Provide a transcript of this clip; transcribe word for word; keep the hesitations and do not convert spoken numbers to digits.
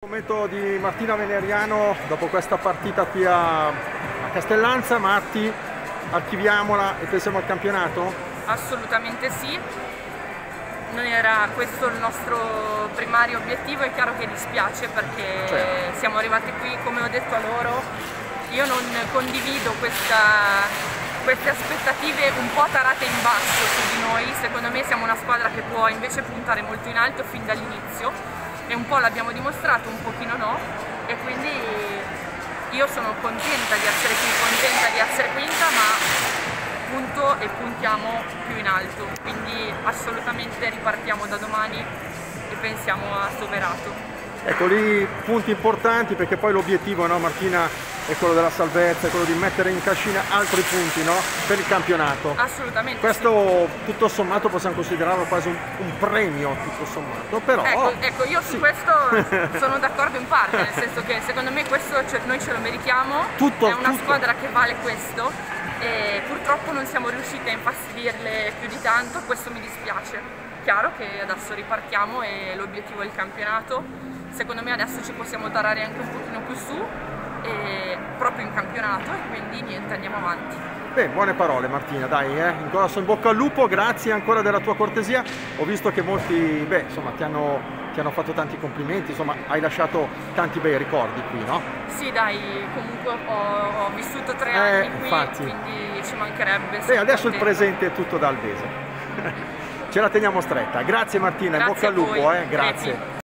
Momento di Martina Veneriano dopo questa partita qui a, a Castellanza. Marti, archiviamola e pensiamo al campionato? Assolutamente sì, non era questo il nostro primario obiettivo. È chiaro che dispiace perché certo. Siamo arrivati qui, come ho detto a loro, io non condivido questa, queste aspettative un po' tarate in basso su di noi. Secondo me siamo una squadra che può invece puntare molto in alto fin dall'inizio. E un po' l'abbiamo dimostrato, un pochino no, e quindi io sono contenta di essere qui, contenta di essere quinta, ma punto e puntiamo più in alto, quindi assolutamente ripartiamo da domani e pensiamo a Soverato. Ecco lì punti importanti, perché poi l'obiettivo, no, Martina, è quello della salvezza, è quello di mettere in cascina altri punti, no, per il campionato. Assolutamente. Questo sì. Tutto sommato possiamo considerarlo quasi un, un premio, tutto sommato, però... Ecco, ecco io su sì. questo sono d'accordo in parte, nel senso che secondo me questo noi ce lo meritiamo, tutto, è una tutto. squadra che vale questo e purtroppo non siamo riusciti a infastidirle più di tanto, questo mi dispiace. Chiaro che adesso ripartiamo e l'obiettivo è il campionato. Secondo me adesso ci possiamo tarare anche un pochino più su, e proprio in campionato, e quindi niente, andiamo avanti. Beh, buone parole Martina, dai, eh? In corso in bocca al lupo, grazie ancora della tua cortesia. Ho visto che molti, beh, insomma, ti hanno, ti hanno fatto tanti complimenti, insomma, hai lasciato tanti bei ricordi qui, no? Sì, dai, comunque ho, ho vissuto tre eh, anni qui, infatti. Quindi ci mancherebbe. Beh, adesso contenta. Il presente è tutto da Alvese. Ce la teniamo stretta. Grazie Martina, Grazie in bocca al lupo, eh? Grazie. Crepi.